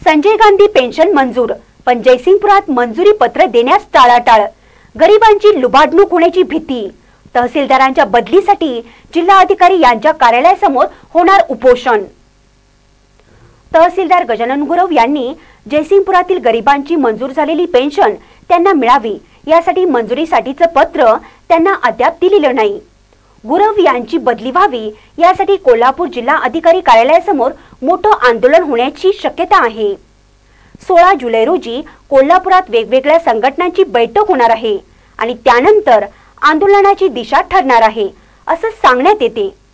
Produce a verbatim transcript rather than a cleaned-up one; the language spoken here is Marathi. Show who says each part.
Speaker 1: संजय गांधी पेन्शन मंजूर, पण जयसिंगपुरात मंजुरी पत्र देण्यास टाळाटाळ। गरिबांची लुबाडणूक होण्याची भीती। तहसीलदारांच्या बदलीसाठी जिल्हाधिकारी यांच्या कार्यालयासमोर होणार उपोषण। तहसीलदार गजानन गुरव यांनी जयसिंगपुरातील गरिबांची मंजूर झालेली पेन्शन त्यांना मिळावी यासाठी मंजुरीसाठीचं पत्र त्यांना अद्याप दिलेलं नाही। गुरव यांची बदली व्हावी यासाठी कोल्हापूर जिल्हा अधिकारी कार्यालयासमोर मोठं आंदोलन होण्याची शक्यता आहे। सोळा जुलै रोजी कोल्हापुरात वेगवेगळ्या संघटनांची बैठक होणार आहे आणि त्यानंतर आंदोलनाची दिशा ठरणार आहे असं सांगण्यात येते।